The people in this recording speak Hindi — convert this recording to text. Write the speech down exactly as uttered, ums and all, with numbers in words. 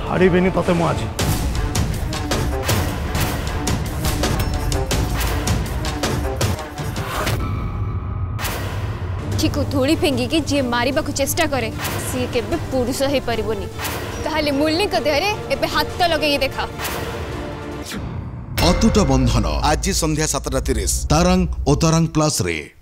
छाड़बेनि तते मु आज। ठीक धूली फेंगिकी जी मारिबा को चेष्टा करे सी केबे पुरुष हे परिबोनी ताहाले मुरली को देहरे एबे हाथ लगे देखा। अतुट बंधन आज संध्या सातटा तीस तारंग ओ तारंग प्लस रे।